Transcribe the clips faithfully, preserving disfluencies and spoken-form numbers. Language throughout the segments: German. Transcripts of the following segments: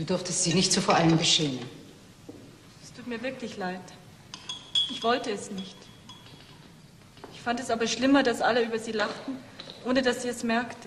Du durftest dich nicht so vor allem beschämen. Es tut mir wirklich leid. Ich wollte es nicht. Ich fand es aber schlimmer, dass alle über sie lachten, ohne dass sie es merkte.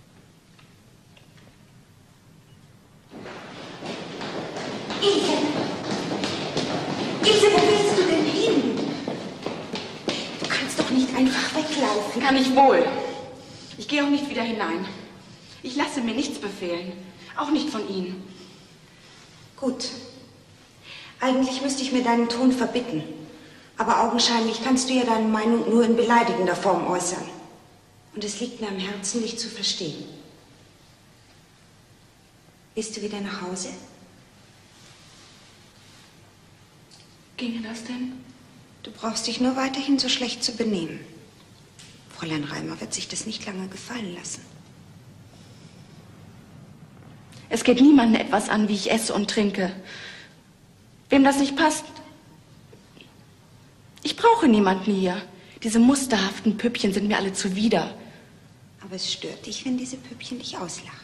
Ilse! Ilse, wo willst du denn hin? Du kannst doch nicht einfach weglaufen. Kann ich wohl. Ich gehe auch nicht wieder hinein. Ich lasse mir nichts befehlen. Auch nicht von Ihnen. Gut. Eigentlich müsste ich mir deinen Ton verbitten. Aber augenscheinlich kannst du ja deine Meinung nur in beleidigender Form äußern. Und es liegt mir am Herzen, dich zu verstehen. Bist du wieder nach Hause? Ginge das denn? Du brauchst dich nur weiterhin so schlecht zu benehmen. Fräulein Reimer wird sich das nicht lange gefallen lassen. Es geht niemandem etwas an, wie ich esse und trinke. Wem das nicht passt, ich brauche niemanden hier. Diese musterhaften Püppchen sind mir alle zuwider. Aber es stört dich, wenn diese Püppchen dich auslachen.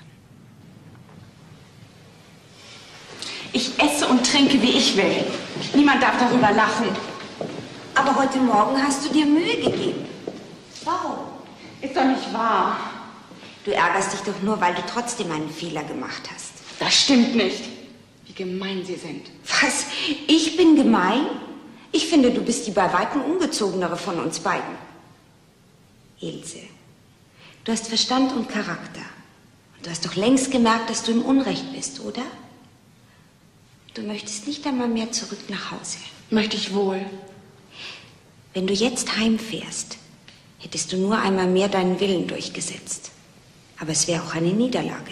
Ich esse und trinke, wie ich will. Niemand darf darüber lachen. Aber heute Morgen hast du dir Mühe gegeben. Warum? Ist doch nicht wahr. Du ärgerst dich doch nur, weil du trotzdem einen Fehler gemacht hast. Das stimmt nicht. Wie gemein Sie sind. Was? Ich bin gemein? Ich finde, du bist die bei weitem ungezogenere von uns beiden. Ilse, du hast Verstand und Charakter. Und du hast doch längst gemerkt, dass du im Unrecht bist, oder? Du möchtest nicht einmal mehr zurück nach Hause. Möchte ich wohl. Wenn du jetzt heimfährst, hättest du nur einmal mehr deinen Willen durchgesetzt. Aber es wäre auch eine Niederlage.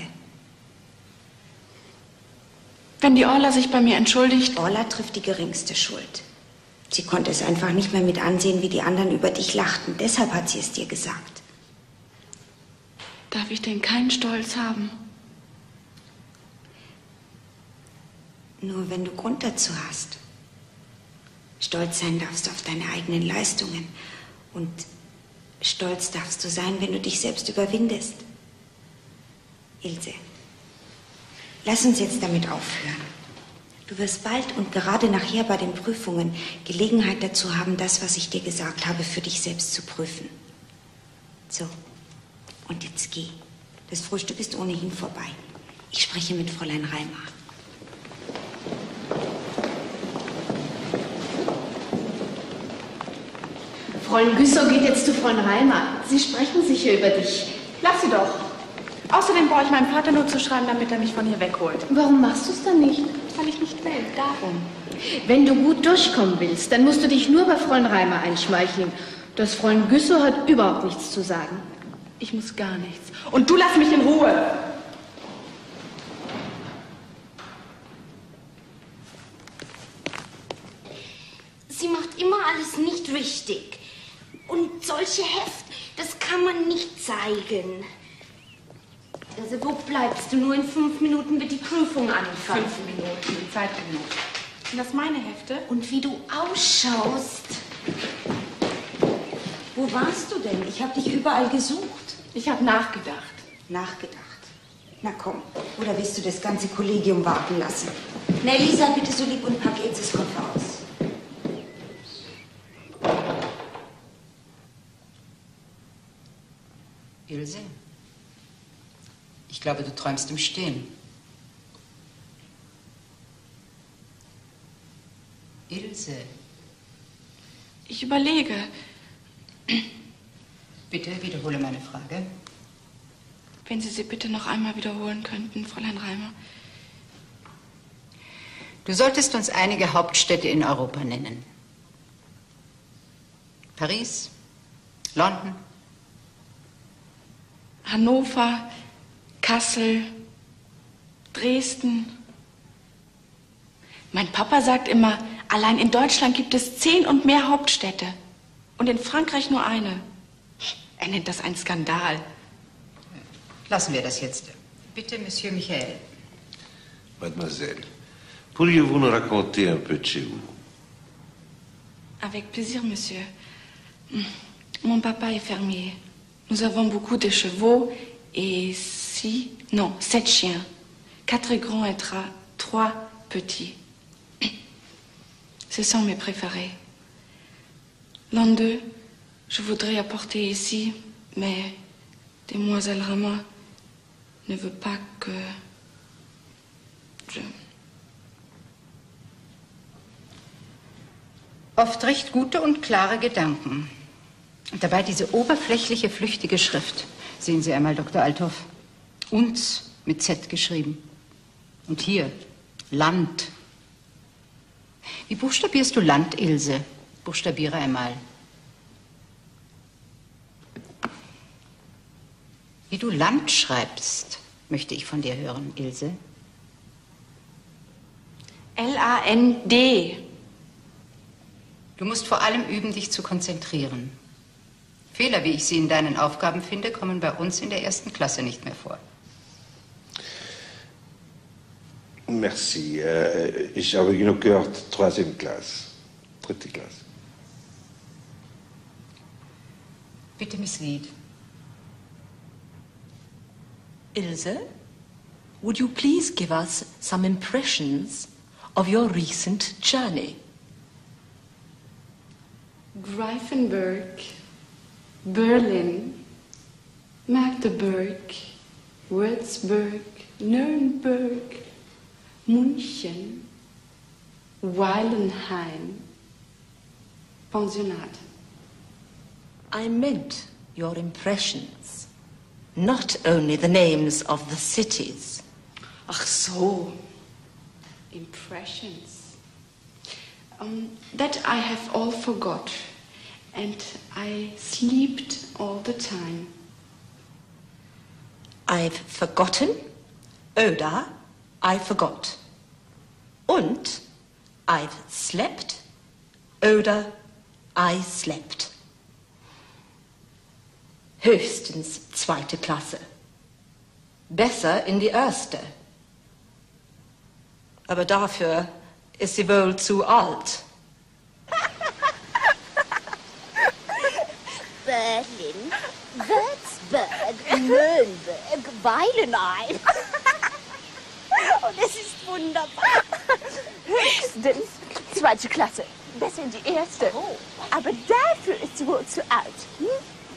Wenn die Orla sich bei mir entschuldigt... Orla trifft die geringste Schuld. Sie konnte es einfach nicht mehr mit ansehen, wie die anderen über dich lachten. Deshalb hat sie es dir gesagt. Darf ich denn keinen Stolz haben? Nur wenn du Grund dazu hast. Stolz sein darfst du auf deine eigenen Leistungen. Und stolz darfst du sein, wenn du dich selbst überwindest. Ilse, lass uns jetzt damit aufhören. Du wirst bald und gerade nachher bei den Prüfungen Gelegenheit dazu haben, das, was ich dir gesagt habe, für dich selbst zu prüfen. So, und jetzt geh. Das Frühstück ist ohnehin vorbei. Ich spreche mit Fräulein Reimer. Fräulein Güssow geht jetzt zu Fräulein Reimer. Sie sprechen sicher über dich. Lass sie doch. Außerdem brauche ich meinem Vater nur zu schreiben, damit er mich von hier wegholt. Warum machst du es dann nicht? Weil ich nicht will, darum. Wenn du gut durchkommen willst, dann musst du dich nur bei Fräulein Reimer einschmeicheln. Das Fräulein Güssow hat überhaupt nichts zu sagen. Ich muss gar nichts. Und du lass mich in Ruhe. Sie macht immer alles nicht richtig. Und solche Heft, das kann man nicht zeigen. Also wo bleibst du? Nur in fünf Minuten wird die Prüfung anfangen. Fünf Minuten, Zeit genug. Sind das meine Hefte? Und wie du ausschaust. Wo warst du denn? Ich habe dich überall gesucht. Ich habe nachgedacht. Nachgedacht? Na komm. Oder willst du das ganze Kollegium warten lassen? Na, Elisa, bitte so lieb und pack Ilses Koffer aus. Ilse, ich glaube, du träumst im Stehen. Ilse. Ich überlege. Bitte wiederhole meine Frage. Wenn Sie sie bitte noch einmal wiederholen könnten, Fräulein Reimer. Du solltest uns einige Hauptstädte in Europa nennen. Paris, London, Hannover, Kassel, Dresden. Mein Papa sagt immer, allein in Deutschland gibt es zehn und mehr Hauptstädte. Und in Frankreich nur eine. Er nennt das einen Skandal. Lassen wir das jetzt. Bitte, Monsieur Michael. Mademoiselle, pourriez-vous nous raconter un peu de chez vous? Avec plaisir, monsieur. Mon papa est fermier. Nous avons beaucoup de chevaux et six, non, sept chiens. Quatre grands et, trois petits. Ce sont mes préférés. L'un d'eux, je voudrais apporter ici, mais Demoiselle Rama ne veut pas que je... Oft recht gute und klare Gedanken. Und dabei diese oberflächliche, flüchtige Schrift. Sehen Sie einmal, Doktor Althoff. Uns mit Z geschrieben. Und hier, Land. Wie buchstabierst du Land, Ilse? Buchstabiere einmal. Wie du Land schreibst, möchte ich von dir hören, Ilse. L A N D. Du musst vor allem üben, dich zu konzentrieren. Fehler, wie ich sie in deinen Aufgaben finde, kommen bei uns in der ersten Klasse nicht mehr vor. Merci. Euh, ich habe genug gehört, troisième Klasse. Dritte Klasse. Bitte, Miss Reed. Ilse, would you please give us some impressions of your recent journey? Greifenberg, Berlin, Magdeburg, Würzburg, Nürnberg, München, Weilenheim, Pensionat. I meant your impressions, not only the names of the cities. Ach so, impressions. Um, that I have all forgot, and I slept all the time. I've forgotten, oder I forgot. Und I've slept, oder I slept. Höchstens zweite Klasse. Besser in die erste. Aber dafür ist sie wohl zu alt. Berlin, Würzburg, Nürnberg, Weilenheim. Und es ist wunderbar. Höchstens zweite Klasse. Besser in die erste. Aber dafür ist sie wohl zu alt. Hm?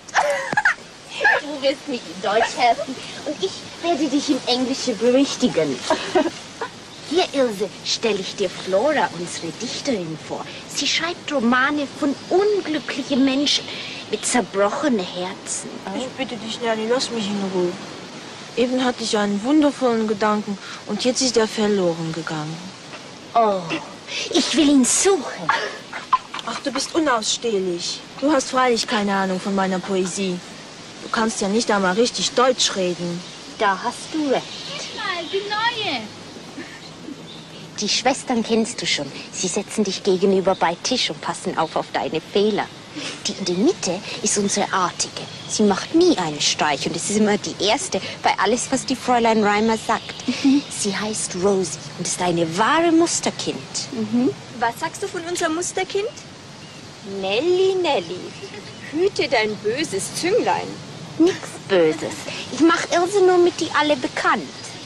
Du wirst mich in Deutsch helfen und ich werde dich in Englische berichtigen. Hier, Ilse, stelle ich dir Flora, unsere Dichterin, vor. Sie schreibt Romane von unglücklichen Menschen mit zerbrochenen Herzen. Ich bitte dich, Nelly, lass mich in Ruhe. Eben hatte ich einen wundervollen Gedanken und jetzt ist er verloren gegangen. Oh, ich will ihn suchen. Ach, du bist unausstehlich. Du hast freilich keine Ahnung von meiner Poesie. Du kannst ja nicht einmal richtig Deutsch reden. Da hast du recht. Mal, die neue. Die Schwestern kennst du schon. Sie setzen dich gegenüber bei Tisch und passen auf auf deine Fehler. Die in der Mitte ist unsere Artige. Sie macht nie einen Streich und es ist immer die Erste bei alles, was die Fräulein Reimer sagt. Mhm. Sie heißt Rosie und ist eine wahre Musterkind. Mhm. Was sagst du von unserem Musterkind? Nelly, Nelly, hüte dein böses Zünglein. Nix Böses. Ich mach Ilse nur mit die alle bekannt.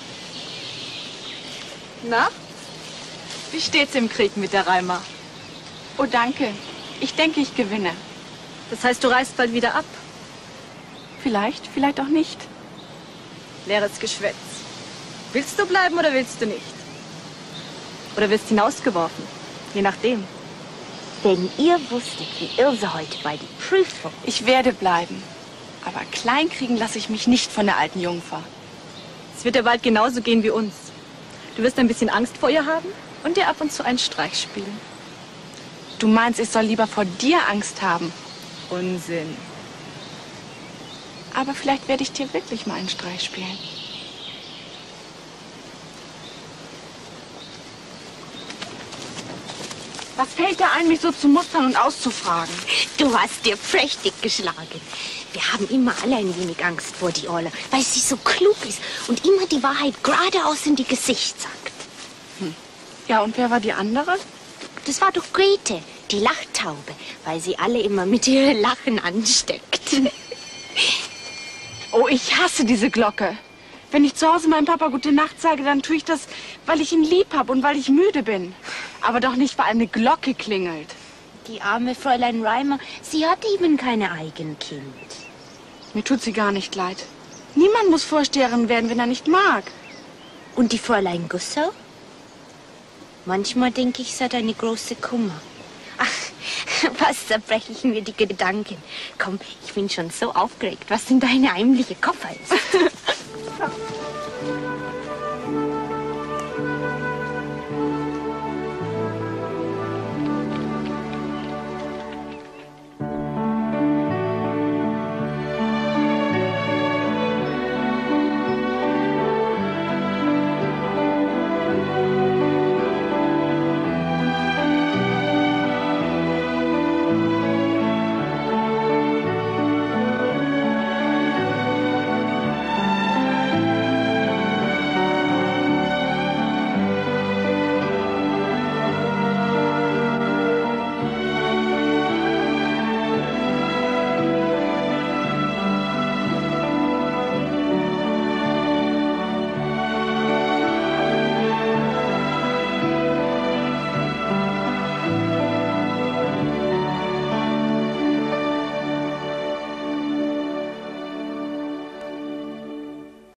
Na? Wie steht's im Krieg mit der Reimer? Oh, danke. Ich denke, ich gewinne. Das heißt, du reist bald wieder ab? Vielleicht, vielleicht auch nicht. Leeres Geschwätz. Willst du bleiben oder willst du nicht? Oder wirst hinausgeworfen? Je nachdem. Wenn ihr wusstet, wie Ilse heute bei der Prüfung... Ich werde bleiben. Aber kleinkriegen lasse ich mich nicht von der alten Jungfer. Es wird dir bald genauso gehen wie uns. Du wirst ein bisschen Angst vor ihr haben und dir ab und zu einen Streich spielen. Du meinst, ich soll lieber vor dir Angst haben? Unsinn. Aber vielleicht werde ich dir wirklich mal einen Streich spielen. Was fällt dir ein, mich so zu mustern und auszufragen? Du hast dir prächtig geschlagen. Wir haben immer alle ein wenig Angst vor die Olle, weil sie so klug ist und immer die Wahrheit geradeaus in die Gesicht sagt. Hm. Ja, und wer war die andere? Das war doch Grete, die Lachtaube, weil sie alle immer mit ihrem Lachen ansteckt. Oh, ich hasse diese Glocke. Wenn ich zu Hause meinem Papa gute Nacht sage, dann tue ich das Weil ich ihn lieb habe und weil ich müde bin. Aber doch nicht, weil eine Glocke klingelt. Die arme Fräulein Reimer, sie hat eben keine eigenen Kind. Mir tut sie gar nicht leid. Niemand muss Vorsteherin werden, wenn er nicht mag. Und die Fräulein Gussau? Manchmal denke ich, sie hat eine große Kummer. Ach, was zerbreche ich mir die Gedanken. Komm, ich bin schon so aufgeregt, was in deine heimliche Koffer ist.